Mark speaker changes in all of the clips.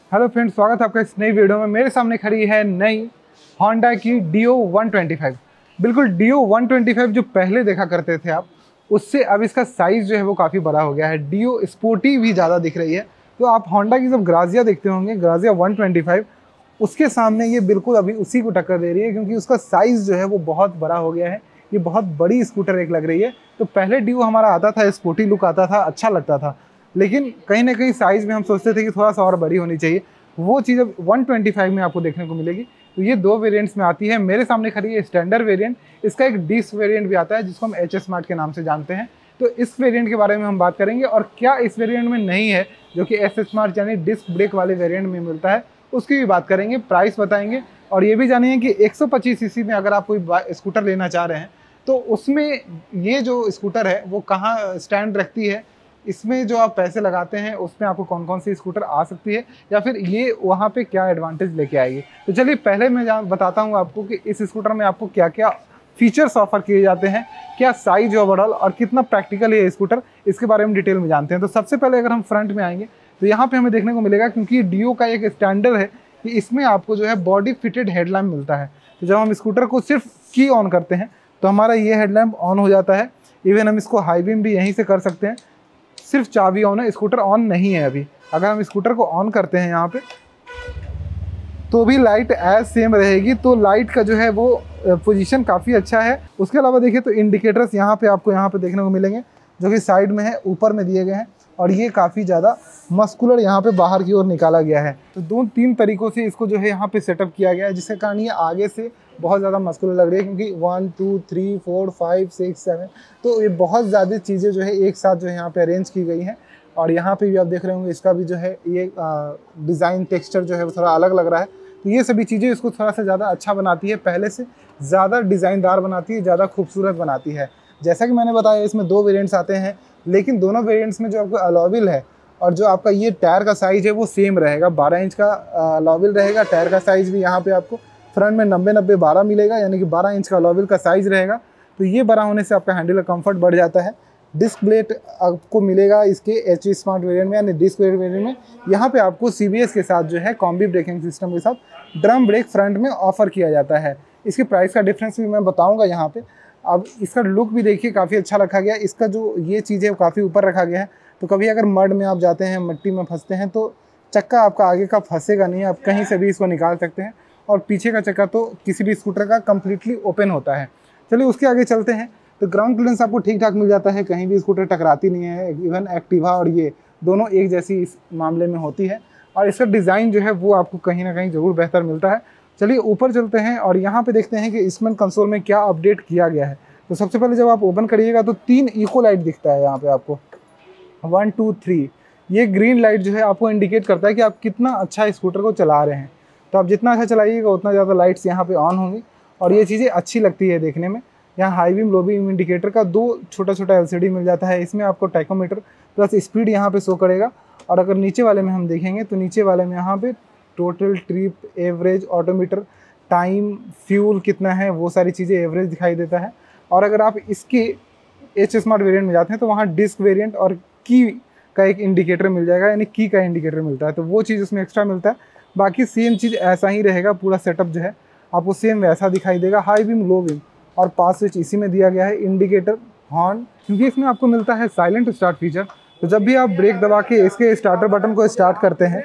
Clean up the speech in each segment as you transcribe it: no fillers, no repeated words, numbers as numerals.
Speaker 1: Hello friends, स्वागत है आपका इस नई वीडियो में। मेरे सामने खड़ी है नई होंडा की डियो 125। बिल्कुल डियो 125 जो पहले देखा करते थे आप, उससे अब इसका साइज़ जो है वो काफ़ी बड़ा हो गया है। डियो स्पोर्टी भी ज़्यादा दिख रही है। तो आप होंडा की जब ग्राजिया देखते होंगे, ग्राजिया 125, उसके सामने ये बिल्कुल अभी उसी को टक्कर दे रही है, क्योंकि उसका साइज़ जो है वो बहुत बड़ा हो गया है। ये बहुत बड़ी स्कूटर एक लग रही है। तो पहले डियो हमारा आता था, स्पोर्टी लुक आता था, अच्छा लगता था, लेकिन कहीं ना कहीं साइज़ में हम सोचते थे कि थोड़ा सा और बड़ी होनी चाहिए। वो चीज़ अब 125 में आपको देखने को मिलेगी। तो ये दो वेरिएंट्स में आती है। मेरे सामने खड़ी है स्टैंडर्ड वेरिएंट, इसका एक डिस वेरिएंट भी आता है जिसको हम एच स्मार्ट के नाम से जानते हैं। तो इस वेरिएंट के बारे में हम बात करेंगे, और क्या इस वेरिएंट में नहीं है जो कि एस स्मार्ट यानी डिस्क ब्रेक वाले वेरिएंट में मिलता है, उसकी भी बात करेंगे, प्राइस बताएंगे। और ये भी जानिए कि 125 सीसी में अगर आप कोई स्कूटर लेना चाह रहे हैं तो उसमें ये जो स्कूटर है वो कहाँ स्टैंड रखती है, इसमें जो आप पैसे लगाते हैं उसमें आपको कौन कौन सी स्कूटर आ सकती है, या फिर ये वहाँ पे क्या एडवांटेज लेके आएगी। तो चलिए पहले मैं बताता हूँ आपको कि इस स्कूटर में आपको क्या क्या फीचर्स ऑफर किए जाते हैं, क्या साइज ओवरऑल और कितना प्रैक्टिकल है ये स्कूटर, इसके बारे में डिटेल में जानते हैं। तो सबसे पहले अगर हम फ्रंट में आएंगे तो यहाँ पे हमें देखने को मिलेगा, क्योंकि डियो का एक स्टैंडर्ड है कि इसमें आपको जो है बॉडी फिटेड हेडलैम्प मिलता है। तो जब हम स्कूटर को सिर्फ की ऑन करते हैं तो हमारा ये हेडलैम्प ऑन हो जाता है। इवन हम इसको हाई बीम भी यहीं से कर सकते हैं, सिर्फ चाबी ऑन है, स्कूटर ऑन नहीं है अभी। अगर हम स्कूटर को ऑन करते हैं यहाँ पे तो भी लाइट एज सेम रहेगी। तो लाइट का जो है वो पोजीशन काफ़ी अच्छा है। उसके अलावा देखिए तो इंडिकेटर्स यहाँ पे आपको यहाँ पे देखने को मिलेंगे, जो कि साइड में है, ऊपर में दिए गए हैं, और ये काफ़ी ज़्यादा मस्कुलर यहाँ पे बाहर की ओर निकाला गया है। तो दो तीन तरीक़ों से इसको जो है यहाँ पे सेटअप किया गया है, जिसके कारण ये आगे से बहुत ज़्यादा मस्कुलर लग रही है, क्योंकि 1 2 3 4 5 6 7 तो ये बहुत ज़्यादा चीज़ें जो है एक साथ जो है यहाँ पे अरेंज की गई हैं। और यहाँ पे भी आप देख रहे होंगे इसका भी जो है ये डिज़ाइन टेक्सचर जो है वो थोड़ा अलग लग रहा है। तो ये सभी चीज़ें इसको थोड़ा सा ज़्यादा अच्छा बनाती है, पहले से ज़्यादा डिज़ाइनदार बनाती है, ज़्यादा खूबसूरत बनाती है। जैसा कि मैंने बताया इसमें दो वेरिएंट्स आते हैं, लेकिन दोनों वेरिएंट्स में जो आपको अलॉय है और जो आपका ये टायर का साइज़ है वो सेम रहेगा। 12 इंच का अलॉय रहेगा। टायर का साइज़ भी यहाँ पे आपको फ्रंट में 90-90-12 मिलेगा, यानी कि 12 इंच का अलॉय का साइज़ रहेगा। तो ये बड़ा होने से आपका हैंडल का कंफर्ट बढ़ जाता है। डिस्क ब्रेक आपको मिलेगा इसके एच स्मार्ट वेरिएंट में, यानी डिस्क ब्रेक वेरिएंट में। यहाँ पे आपको CBS के साथ जो है कॉम्बी ब्रेकिंग सिस्टम के साथ ड्रम ब्रेक फ्रंट में ऑफर किया जाता है। इसके प्राइस का डिफरेंस भी मैं बताऊँगा यहाँ पे। अब इसका लुक भी देखिए काफ़ी अच्छा रखा गया है। इसका जो ये चीज़ है वो काफ़ी ऊपर रखा गया है। तो कभी अगर मड में आप जाते हैं, मिट्टी में फंसते हैं, तो चक्का आपका आगे का फंसेगा नहीं, आप कहीं से भी इसको निकाल सकते हैं। और पीछे का चक्का तो किसी भी स्कूटर का कम्प्लीटली ओपन होता है। चलिए उसके आगे चलते हैं। तो ग्राउंड क्लियरेंस आपको ठीक ठाक मिल जाता है, कहीं भी स्कूटर टकराती नहीं है। इवन एक्टिवा और ये दोनों एक जैसी इस मामले में होती है। और इसका डिज़ाइन जो है वो आपको कहीं ना कहीं ज़रूर बेहतर मिलता है। चलिए ऊपर चलते हैं और यहाँ पे देखते हैं कि इंस्ट्रूमेंट कंसोल में क्या अपडेट किया गया है। तो सबसे पहले जब आप ओपन करिएगा तो 3 इको लाइट दिखता है यहाँ पे आपको, 1 2 3। ये ग्रीन लाइट जो है आपको इंडिकेट करता है कि आप कितना अच्छा स्कूटर को चला रहे हैं। तो आप जितना अच्छा चलाइएगा उतना ज़्यादा लाइट्स यहाँ पे ऑन होंगी, और ये चीज़ें अच्छी लगती है देखने में। यहाँ high beam low beam indicator का 2 छोटा छोटा LCD मिल जाता है। इसमें आपको टाइकोमीटर प्लस स्पीड यहाँ पे शो करेगा। और अगर नीचे वाले में हम देखेंगे तो नीचे वाले में यहाँ पे total trip, average, odometer, time, fuel कितना है, वो सारी चीज़ें एवरेज दिखाई देता है। और अगर आप इसके एच स्मार्ट वेरिएंट में जाते हैं तो वहाँ डिस्क वेरिएंट और की का एक इंडिकेटर मिल जाएगा, यानी की का इंडिकेटर मिलता है। तो वो चीज़ उसमें एक्स्ट्रा मिलता है। बाकी सेम चीज़ ऐसा ही रहेगा, पूरा सेटअप जो है आपको सेम वैसा दिखाई देगा। हाई बीम, लो बीम और पास स्विच इसी में दिया गया है। इंडिकेटर, हॉर्न, क्योंकि इसमें आपको मिलता है साइलेंट स्टार्ट फीचर। तो जब भी आप ब्रेक दबा के इसके स्टार्टर बटन को स्टार्ट करते हैं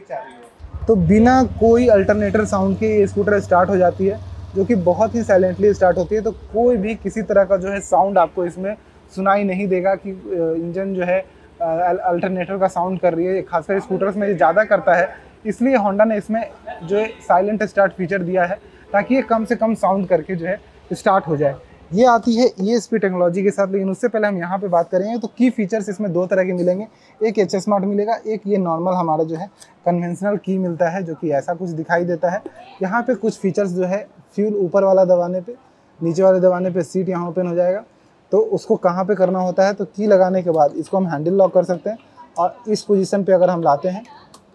Speaker 1: तो बिना कोई अल्टरनेटर साउंड के ये स्कूटर स्टार्ट हो जाती है, जो कि बहुत ही साइलेंटली स्टार्ट होती है। तो कोई भी किसी तरह का जो है साउंड आपको इसमें सुनाई नहीं देगा कि इंजन जो है अल्टरनेटर का साउंड कर रही है। खासकर स्कूटर्स में ये ज़्यादा करता है, इसलिए होंडा ने इसमें जो है साइलेंट स्टार्ट फीचर दिया है, ताकि ये कम से कम साउंड करके जो है स्टार्ट हो जाए। ये आती है ESP टेक्नोलॉजी के साथ। लेकिन उससे पहले हम यहाँ पे बात करेंगे तो की फीचर्स इसमें 2 तरह के मिलेंगे। एक एच स्मार्ट मिलेगा, एक ये नॉर्मल हमारा जो है कन्वेंशनल की मिलता है, जो कि ऐसा कुछ दिखाई देता है। यहाँ पे कुछ फीचर्स जो है, फ्यूल ऊपर वाला दबाने पे, नीचे वाले दबाने पे सीट यहाँ ओपन हो जाएगा। तो उसको कहाँ पे करना होता है, तो की लगाने के बाद इसको हम हैंडल लॉक कर सकते हैं, और इस पोजीशन पे अगर हम लाते हैं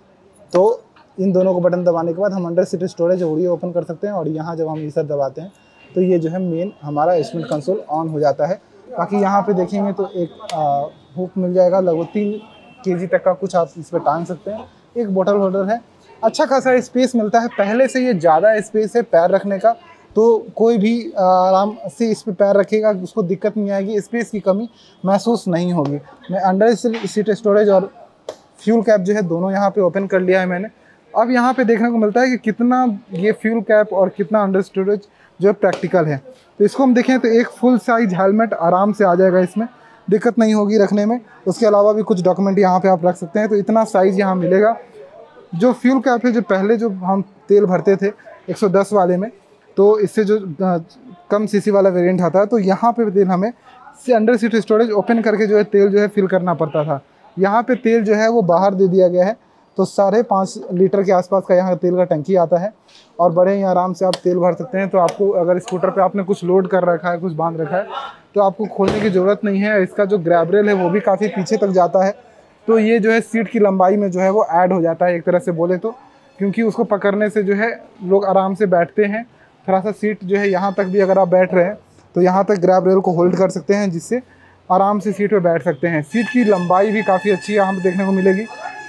Speaker 1: तो इन दोनों को बटन दबाने के बाद हम अंडर सीट स्टोरेज ओडी ओपन कर सकते हैं। और यहाँ जब हम इसे दबाते हैं तो ये जो है मेन हमारा इंस्ट्रूमेंट कंसोल ऑन हो जाता है। बाकी यहाँ पे देखेंगे तो एक हुक मिल जाएगा, लगभग 3 kg तक का कुछ आप इस पर टांग सकते हैं। एक बोतल होल्डर है, अच्छा खासा स्पेस मिलता है, पहले से ये ज़्यादा स्पेस है पैर रखने का, तो कोई भी आराम से इस पे पैर रखेगा, उसको दिक्कत नहीं आएगी, स्पेस की कमी महसूस नहीं होगी। मैं अंडर सीट स्टोरेज और फ्यूल कैप जो है दोनों यहाँ पे ओपन कर लिया है मैंने। अब यहाँ पे देखने को मिलता है कि कितना ये फ्यूल कैप और कितना अंडर स्टोरेज जो है प्रैक्टिकल है। तो इसको हम देखें तो एक फुल साइज हेलमेट आराम से आ जाएगा, इसमें दिक्कत नहीं होगी रखने में। उसके अलावा भी कुछ डॉक्यूमेंट यहाँ पे आप रख सकते हैं, तो इतना साइज़ यहाँ मिलेगा। जो फ्यूल कैप है, जो पहले जो हम तेल भरते थे 110 वाले में, तो इससे जो कम सीसी वाला वेरिएंट आता है, तो यहाँ पे तेल हमें से अंडर सीट स्टोरेज ओपन करके जो है तेल जो है फिल करना पड़ता था। यहाँ पे तेल जो है वो बाहर दे दिया गया है, तो 5.5 लीटर के आसपास का यहाँ तेल का टंकी आता है और बड़े ही आराम से आप तेल भर सकते हैं। तो आपको अगर स्कूटर पे आपने कुछ लोड कर रखा है, कुछ बांध रखा है, तो आपको खोलने की ज़रूरत नहीं है। इसका जो ग्रैब रेल है वो भी काफ़ी पीछे तक जाता है, तो ये जो है सीट की लंबाई में जो है वो ऐड हो जाता है एक तरह से बोले तो, क्योंकि उसको पकड़ने से जो है लोग आराम से बैठते हैं। थोड़ा सा सीट जो है यहाँ तक भी अगर आप बैठ रहे हैं तो यहाँ तक ग्रैब रेल को होल्ड कर सकते हैं, जिससे आराम से सीट पे बैठ सकते हैं। सीट की लंबाई भी काफ़ी अच्छी यहाँ पे देखने को मिलेगी।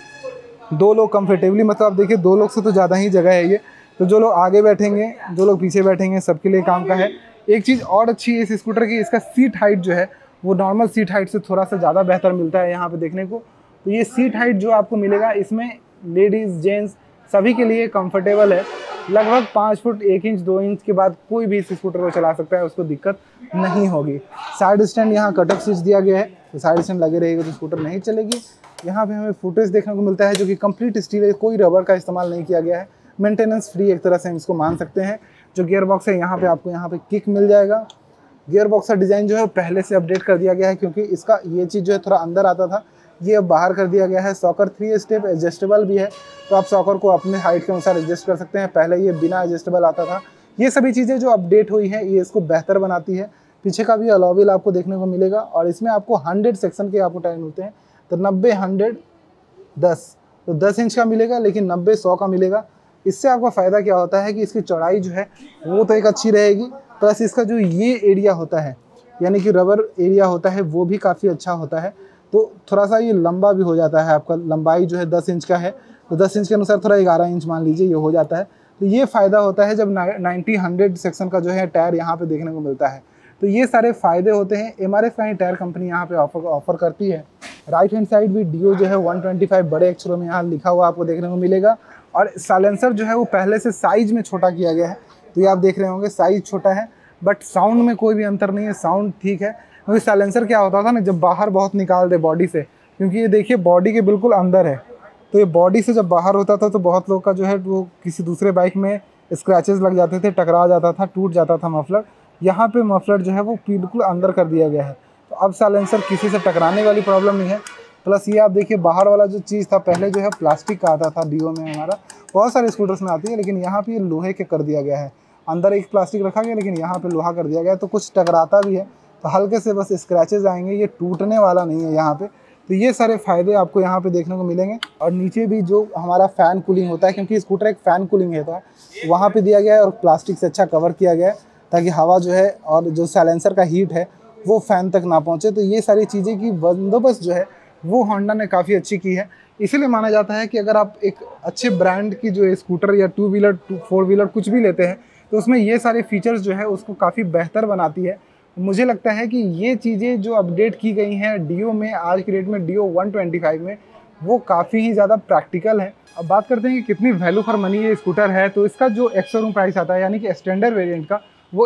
Speaker 1: 2 लोग कंफर्टेबली, मतलब आप देखिए 2 लोग से तो ज़्यादा ही जगह है ये, तो जो लोग आगे बैठेंगे, जो लोग पीछे बैठेंगे, सबके लिए काम का है। एक चीज़ और अच्छी है इस स्कूटर की, इसका सीट हाइट जो है वो नॉर्मल सीट हाइट से थोड़ा सा ज़्यादा बेहतर मिलता है यहाँ पे देखने को। तो ये सीट हाइट जो आपको मिलेगा इसमें लेडीज़ जेंट्स सभी के लिए कंफर्टेबल है। लगभग 5 फुट 1 इंच 2 इंच के बाद कोई भी इस स्कूटर को चला सकता है, उसको दिक्कत नहीं होगी। साइड स्टैंड यहाँ कटअप स्विच दिया गया है, तो साइड स्टैंड लगे रहेगा तो स्कूटर नहीं चलेगी। यहाँ पे हमें फुटेज देखने को मिलता है जो कि कंप्लीट स्टील है, कोई रबर का इस्तेमाल नहीं किया गया है, मेंटेनेंस फ्री एक तरह से हम इसको मान सकते हैं। जो गियर बॉक्स है यहाँ पे आपको यहाँ पे किक मिल जाएगा। गियर बॉक्स का डिज़ाइन जो है पहले से अपडेट कर दिया गया है, क्योंकि इसका ये चीज़ जो है थोड़ा अंदर आता था, ये अब बाहर कर दिया गया है। सॉकर 3 स्टेप एडजस्टेबल भी है, तो आप सॉकर को अपने हाइट के अनुसार एडजस्ट कर सकते हैं। पहले ये बिना एडजस्टेबल आता था। ये सभी चीज़ें जो अपडेट हुई हैं ये इसको बेहतर बनाती है। पीछे का भी अलॉय व्हील आपको देखने को मिलेगा और इसमें आपको 100 सेक्शन के आपको टायर मिलते हैं, तो 90 100 10, तो 10 इंच का मिलेगा, लेकिन 90 100 का मिलेगा। इससे आपका फ़ायदा क्या होता है कि इसकी चौड़ाई जो है वो तो एक अच्छी रहेगी, प्लस इसका जो ये एरिया होता है यानी कि रबर एरिया होता है वो भी काफ़ी अच्छा होता है। तो थोड़ा सा ये लंबा भी हो जाता है, आपका लंबाई जो है 10 इंच का है, तो 10 इंच के अनुसार थोड़ा 11 इंच मान लीजिए ये हो जाता है। तो ये फ़ायदा होता है जब 90 100 सेक्शन का जो है टायर यहाँ पे देखने को मिलता है। तो ये सारे फ़ायदे होते हैं। MRF का ही टायर कंपनी यहाँ पे ऑफर करती है। राइट हैंड साइड भी डियो जो है 125 बड़े अक्षरों में यहाँ लिखा हुआ आपको देखने को मिलेगा। और साइलेंसर जो है वो पहले से साइज़ में छोटा किया गया है, तो ये आप देख रहे होंगे साइज़ छोटा है, बट साउंड में कोई भी अंतर नहीं है, साउंड ठीक है। क्योंकि साइलेंसर क्या होता था ना, जब बाहर बहुत निकाल दे बॉडी से, क्योंकि ये देखिए बॉडी के बिल्कुल अंदर है, तो ये बॉडी से जब बाहर होता था तो बहुत लोग का जो है वो किसी दूसरे बाइक में स्क्रैचेस लग जाते थे, टकरा जाता था, टूट जाता था मफलर। यहाँ पे मफलर जो है वो बिल्कुल अंदर कर दिया गया है, तो अब साइलेंसर किसी से टकराने वाली प्रॉब्लम नहीं है। प्लस ये आप देखिए बाहर वाला जो चीज़ था पहले जो है प्लास्टिक का आता था डियो में, हमारा बहुत सारे स्कूटर्स में आती है, लेकिन यहाँ पे ये लोहे के कर दिया गया है। अंदर एक प्लास्टिक रखा गया लेकिन यहाँ पे लोहा कर दिया गया है, तो कुछ टकराता भी है तो हल्के से बस स्क्रैचेस आएंगे, ये टूटने वाला नहीं है यहाँ पे। तो ये सारे फ़ायदे आपको यहाँ पे देखने को मिलेंगे। और नीचे भी जो हमारा फ़ैन कूलिंग होता है, क्योंकि स्कूटर एक फ़ैन कूलिंग होता है, वहाँ पे दिया गया है और प्लास्टिक से अच्छा कवर किया गया है ताकि हवा जो है और जो साइलेंसर का हीट है वो फ़ैन तक ना पहुँचे। तो ये सारी चीज़ें की बंदोबस्त जो है वो होंडा ने काफ़ी अच्छी की है। इसीलिए माना जाता है कि अगर आप एक अच्छे ब्रांड की जो स्कूटर या 2 व्हीलर 4 व्हीलर कुछ भी लेते हैं तो उसमें ये सारे फीचर्स जो है उसको काफ़ी बेहतर बनाती है। मुझे लगता है कि ये चीज़ें जो अपडेट की गई हैं डियो में, आज की डेट में डियो 125 में, वो काफ़ी ही ज़्यादा प्रैक्टिकल है। अब बात करते हैं कि कितनी वैल्यू फॉर मनी ये स्कूटर है, तो इसका जो एक्स-शोरूम प्राइस आता है यानी कि स्टैंडर्ड वेरिएंट का, वो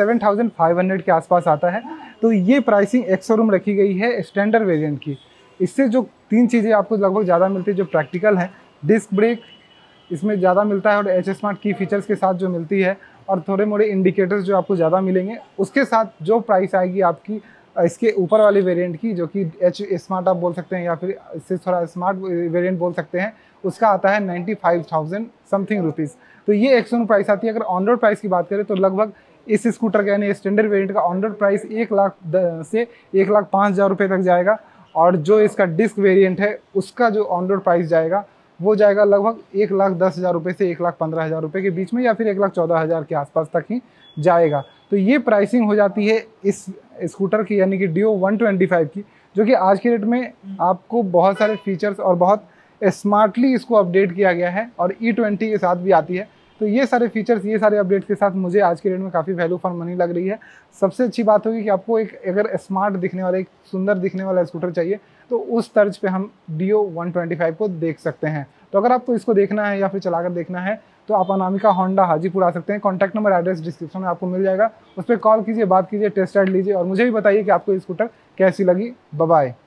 Speaker 1: 87,500 के आसपास आता है। तो ये प्राइसिंग एक्स-शोरूम रखी गई है स्टैंडर्ड वेरिएंट की। इससे जो 3 चीज़ें आपको लगभग ज़्यादा मिलती है जो प्रैक्टिकल है, डिस्क ब्रेक इसमें ज़्यादा मिलता है और एच स्मार्ट की फीचर्स के साथ जो मिलती है, और थोड़े मोड़े इंडिकेटर्स जो आपको ज़्यादा मिलेंगे। उसके साथ जो प्राइस आएगी आपकी इसके ऊपर वाले वेरिएंट की, जो कि एच स्मार्ट आप बोल सकते हैं या फिर इससे थोड़ा स्मार्ट वेरिएंट बोल सकते हैं, उसका आता है 95,000 समथिंग रुपीज़। तो ये एक्स-शोरूम प्राइस आती है। अगर ऑन रोड प्राइस की बात करें तो लगभग इस स्कूटर का यानी स्टैंडर्ड वेरिएंट का ऑन रोड प्राइस 1 लाख से 1,05,000 रुपये तक जाएगा। और जो इसका डिस्क वेरिएंट है उसका जो ऑन रोड प्राइस जाएगा वो जाएगा लगभग 1,10,000 रुपये से 1,15,000 रुपये के बीच में, या फिर 1,14,000 के आसपास तक ही जाएगा। तो ये प्राइसिंग हो जाती है इस स्कूटर की यानी कि डियो 125 की, जो कि आज के डेट में आपको बहुत सारे फीचर्स और बहुत स्मार्टली इसको अपडेट किया गया है और E20 के साथ भी आती है। तो ये सारे फीचर्स, ये सारे अपडेट के साथ मुझे आज के डेट में काफ़ी वैल्यू फॉर मनी लग रही है। सबसे अच्छी बात होगी कि आपको एक अगर स्मार्ट दिखने वाला, एक सुंदर दिखने वाला स्कूटर चाहिए तो उस तर्ज पे हम Dio 125 को देख सकते हैं। तो अगर आपको इसको देखना है या फिर चलाकर देखना है तो आप अनामिका होंडा हाजीपुर आ सकते हैं। कॉन्टैक्ट नंबर, एड्रेस डिस्क्रिप्शन में आपको मिल जाएगा, उस पर कॉल कीजिए, बात कीजिए, टेस्ट राइड लीजिए और मुझे भी बताइए कि आपको स्कूटर कैसी लगी। Bye bye.